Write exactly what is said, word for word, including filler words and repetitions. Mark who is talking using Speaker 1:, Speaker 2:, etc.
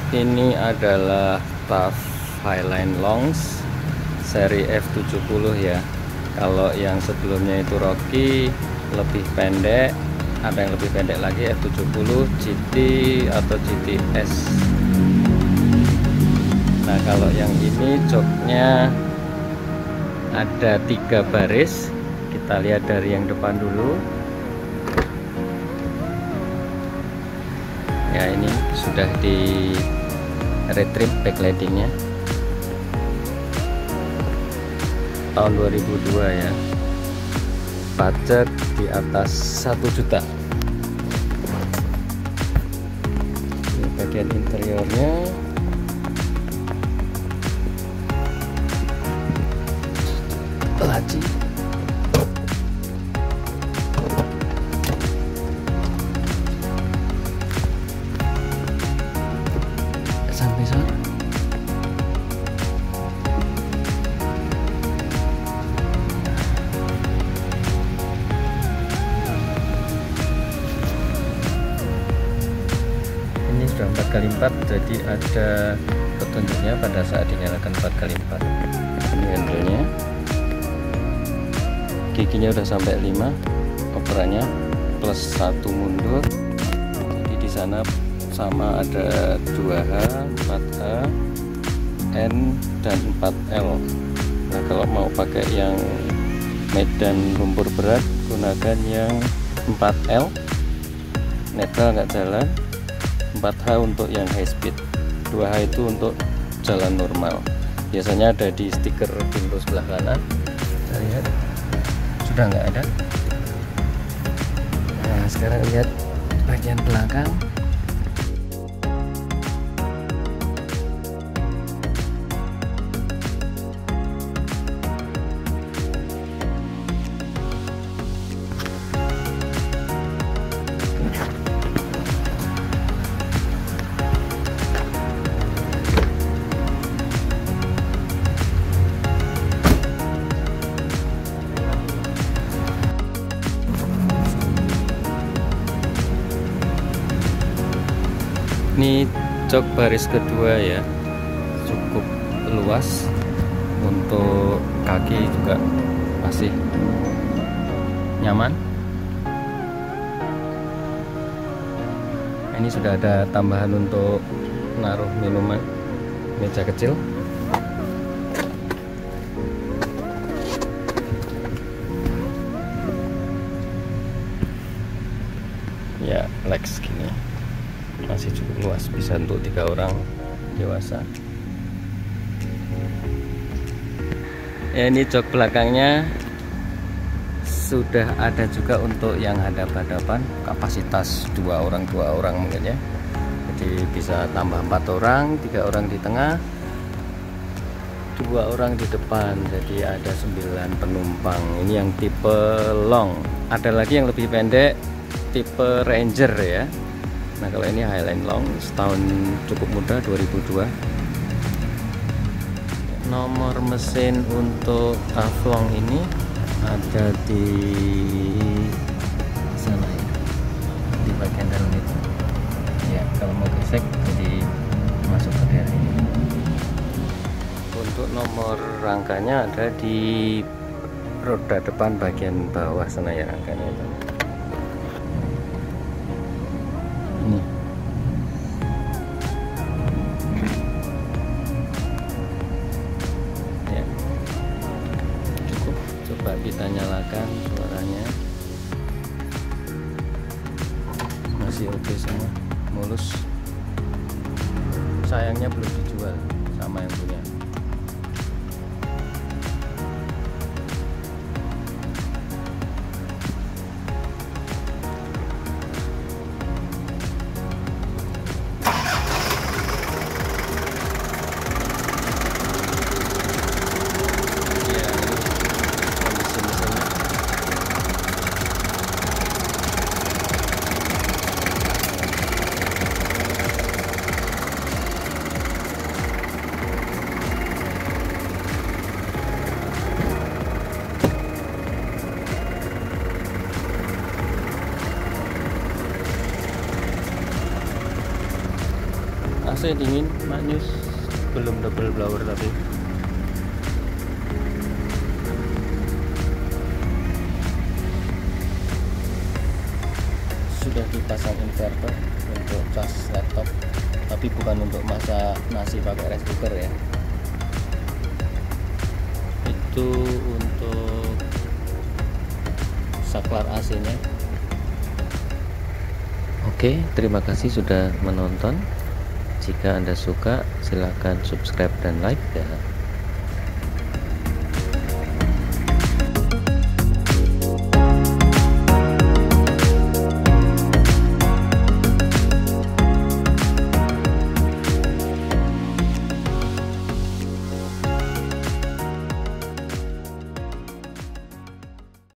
Speaker 1: Ini adalah T A F Highline Longs seri F tujuh puluh ya. Kalau yang sebelumnya itu Rocky lebih pendek, ada yang lebih pendek lagi F tujuh puluh G T atau G T S. Nah kalau yang ini joknya ada tiga baris. Kita lihat dari yang depan dulu. Ya ini sudah di retrip backlightingnya tahun dua ribu dua ya. Pajak di atas satu juta. Ini bagian interiornya. Laci. Sampai sana. Ini sudah empat kali empat, jadi ada petunjuknya pada saat dinyalakan empat kali empat. Ini handle-nya. Giginya udah sampai lima, operannya plus satu mundur. Jadi di sana sama ada dua H, empat H, N dan empat L. Nah, kalau mau pakai yang medan lumpur berat, gunakan yang empat L. Netral nggak jalan. empat H untuk yang high speed. dua H itu untuk jalan normal. Biasanya ada di stiker pintu sebelah kanan. Kita lihat. Sudah nggak ada. Nah sekarang lihat bagian belakang. Ini jok baris kedua ya, cukup luas, untuk kaki juga masih nyaman. Ini sudah ada tambahan untuk naruh minuman, meja kecil. Ya Lex gini masih cukup luas, bisa untuk tiga orang dewasa. Ya, ini jok belakangnya sudah ada juga untuk yang hadap-hadapan, kapasitas dua orang dua orang mungkin ya. Jadi bisa tambah empat orang, tiga orang di tengah, dua orang di depan. Jadi ada sembilan penumpang. Ini yang tipe long. Ada lagi yang lebih pendek, tipe Ranger ya. Nah kalau ini Highline Long, setahun cukup muda, dua ribu dua. Nomor mesin untuk T A F Long ini ada di sana ya, di bagian dalam itu ya. Kalau mau gesek jadi masuk ke daerah ini. Untuk nomor rangkanya ada di roda depan bagian bawah sana ya, rangkanya itu. Ini ya, cukup. Coba kita nyalakan suaranya, masih oke semua, mulus. Sayangnya belum dijual sama yang punya. A C dingin maknyus, belum double blower tapi sudah dipasang inverter untuk cas laptop, tapi bukan untuk masak nasi pakai rice cooker ya. Itu untuk saklar A C nya. Oke, terima kasih sudah menonton. Jika Anda suka, silakan subscribe dan like ya.